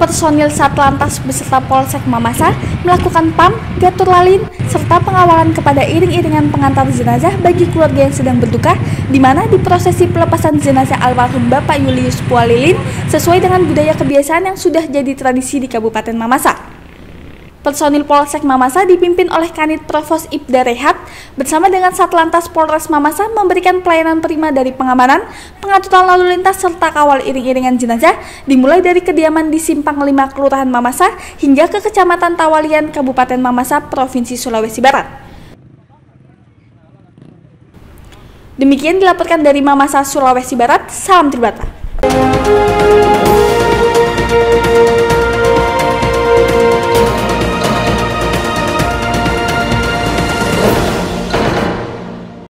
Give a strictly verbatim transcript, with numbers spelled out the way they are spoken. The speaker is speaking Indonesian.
personil Satlantas beserta Polsek Mamasa melakukan P A M, gatur lalin, serta pengawalan kepada iring-iringan pengantar jenazah bagi keluarga yang sedang berduka, di mana di prosesi pelepasan jenazah almarhum Bapak Julius Pualilin sesuai dengan budaya kebiasaan yang sudah jadi tradisi di Kabupaten Mamasa. Personil Polsek Mamasa dipimpin oleh Kanit Provos Ibda Rehat bersama dengan Satlantas Polres Mamasa memberikan pelayanan prima dari pengamanan, pengaturan lalu lintas serta kawal iring-iringan jenazah dimulai dari kediaman di Simpang lima Kelurahan Mamasa hingga ke Kecamatan Tawalian Kabupaten Mamasa, Provinsi Sulawesi Barat. Demikian dilaporkan dari Mamasa, Sulawesi Barat. Salam Tribata.